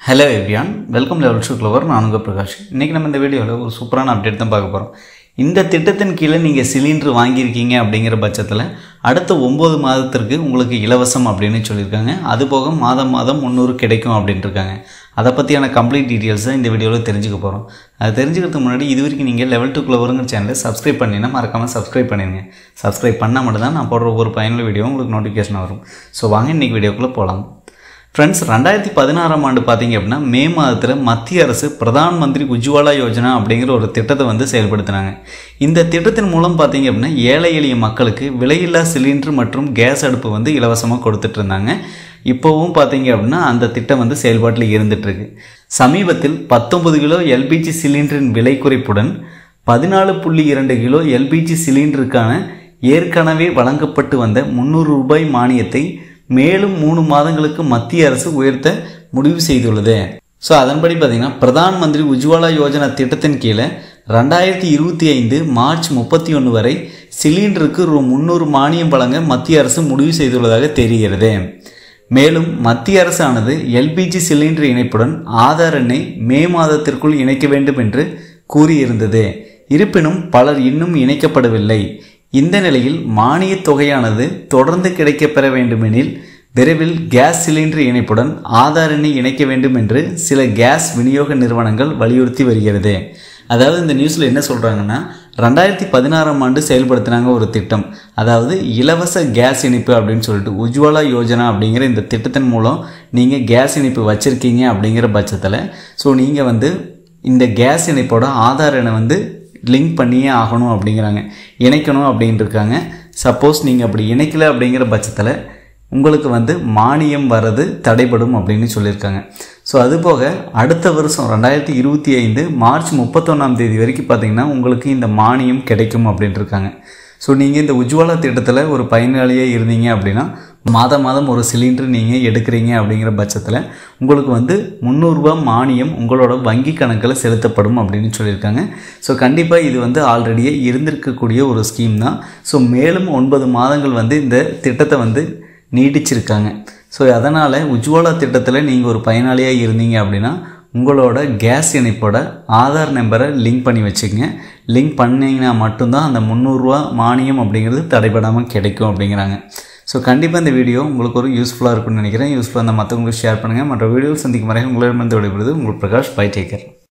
Hello everyone, welcome to Level 2 Clover. நான் உங்க பிரகாஷ். இன்னைக்கு நம்ம இந்த வீடியோல ஒரு சூப்பரான அப்டேட் தான் பார்க்க போறோம். இந்த திட்டத்தின் கீழ நீங்க சிலிண்டர் வாங்கியிருக்கீங்க அப்படிங்கிற பட்சத்துல அடுத்த 9 மாதத்திற்கு உங்களுக்கு இலவசம் அப்படினு சொல்லிருக்காங்க. அதுபோக மாதம் 300 கிடைக்கும் அப்படினு இருக்காங்க. அத பத்தியான கம்ப்ளீட் டீடைல்ஸ் இந்த வீடியோல தெரிஞ்சுக்க போறோம். அது தெரிஞ்சுக்கிறதுக்கு முன்னாடி இதுவரைக்கும் நீங்க Level 2 Cloverங்கிற சேனலை சப்ஸ்கிரைப் பண்ணினா மறக்காம சப்ஸ்கிரைப் பண்ணிருங்க. சப்ஸ்கிரைப் பண்ணா மட்டும் தான் நான் போடுற ஒவ்வொரு பயனுள்ள வீடியோ உங்களுக்கு நோட்டிஃபிகேஷன் வரும். சோ வாங்க இன்னைக்கு வீடியோக்குள்ள போலாம். Friends, 2016 ஆண்டு பாத்தீங்க அப்படினா மே மாதத்துல மத்திய அரசு பிரதான் மந்திரி உஜ்வாலா யோஜனா அப்படிங்கிற ஒரு திட்டத்தை வந்து செயல்படுத்தினாங்க. இந்த திட்டத்தின் மூலம் பாத்தீங்க அப்படினா ஏழை எளிய மக்களுக்கு விலையில்லா சிலிண்டர் மற்றும் கேஸ் அடுப்பு வந்து இலவசமா கொடுத்துட்டு இருந்தாங்க. இப்போவும் பாத்தீங்க அப்படினா அந்த திட்டம் வந்து செயல்பாட்டில் இருந்துட்டு இருக்கு. சமீபத்தில் 19 கிலோ LPG சிலிண்டரின் விலை குறைப்புடன் 14.2 கிலோ LPG சிலிண்டருக்கான ஏற்கனவே வழங்கப்பட்டு வந்த 300 ரூபாய் மானியத்தை மேலும் 3 மாதங்களுக்கு மத்திய அரசு உயர்த்த முடிவு செய்துள்ளது. சோ அதன்படி பாத்தீங்கன்னா பிரதான் மந்திரி உஜ்வாலா யோஜனா திட்டத்தின் கீழ 2025 மார்ச் 31 வரை சிலிண்டருக்கு ரூ 300 மானியம் வழங்க மத்திய அரசு முடிவு செய்துள்ளதாக தெரிகிறது. மேலும் மத்திய அரசானது LPG சிலிண்டர் இணைப்புடன் ஆதார் எண்ணை மே மாதத்திற்குள் இணைக்க வேண்டும் என்று கூறியிருந்தது. இருப்பினும் பலர் இன்னும் இணைக்கப்படவில்லை. இந்த நிலையில் மானிய தொகையானது தொடர்ந்து கிடைக்கப்பெற வேண்டுமெனில் விரைவில் கேஸ் சிலிண்டர் இணைப்புடன் ஆதார் எண்ணை இணைக்க வேண்டும் என்று சில கேஸ் விநியோக நிறுவனங்கள் வலியுறுத்தி வருகிறது. அதாவது இந்த நியூஸ்ல என்ன சொல்றாங்கன்னா 2016 ஆண்டு செயல்படுத்தினாங்க ஒரு திட்டம். அதாவது இலவச கேஸ் இணைப்பு அப்படின்னு சொல்லிட்டு உஜ்வாலா யோஜனா அப்படிங்கிற இந்த திட்டத்தின் மூலம் நீங்க கேஸ் இணைப்பு வச்சிருக்கீங்க அப்படிங்கிற பட்சத்துல சோ நீங்க வந்து இந்த கேஸ் இணைப்போட ஆதார் எண்ணை வந்து லிங்க் பண்ணியே ஆகணும் அப்படிங்கிறாங்க, இணைக்கணும் அப்படின்னு இருக்காங்க. சப்போஸ் நீங்கள் அப்படி இணைக்கல அப்படிங்கிற பட்சத்தில் உங்களுக்கு வந்து மானியம் வர்றது தடைபடும் அப்படின்னு சொல்லியிருக்காங்க. ஸோ அதுபோக அடுத்த வருஷம் 2025 மார்ச் 31ஆம் தேதி வரைக்கும் பார்த்தீங்கன்னா உங்களுக்கு இந்த மானியம் கிடைக்கும் அப்படின்னு இருக்காங்க. ஸோ நீங்கள் இந்த உஜ்வாலா திட்டத்தில் ஒரு பயனாளியாக இருந்தீங்க அப்படின்னா மாதம் ஒரு சிலிண்டர் நீங்கள் எடுக்கிறீங்க அப்படிங்கிற பட்சத்தில் உங்களுக்கு வந்து 300 ரூபாய் மானியம் உங்களோட வங்கி கணக்கில் செலுத்தப்படும் அப்படின்னு சொல்லியிருக்காங்க. ஸோ கண்டிப்பாக இது வந்து ஆல்ரெடியே இருந்திருக்கக்கூடிய ஒரு ஸ்கீம் தான். ஸோ மேலும் 9 மாதங்கள் வந்து இந்த திட்டத்தை வந்து நீட்டிச்சிருக்காங்க. ஸோ அதனால் உஜ்வாலா திட்டத்தில் நீங்கள் ஒரு பயனாளியாக இருந்தீங்க அப்படின்னா உங்களோட கேஸ் இணைப்போட ஆதார் நம்பரை லிங்க் பண்ணி வச்சுக்கங்க. லிங்க் பண்ணிங்கன்னா மட்டும்தான் அந்த 300 ரூபா மானியம் அப்படிங்கிறது தடைபடாமல் கிடைக்கும் அப்படிங்கிறாங்க. ஸோ கண்டிப்பாக இந்த வீடியோ உங்களுக்கு ஒரு யூஸ்ஃபுல்லாக இருக்கும்னு நினைக்கிறேன். யூஸ்ஃபுல்லாக இருந்தால் மற்றவங்களுக்கு ஷேர் பண்ணுங்கள். மற்ற வீடியோவில் சந்திக்கும் வரை உங்களிடமிருந்து விடைபெறுவது உங்கள் பிரகாஷ். By, take care.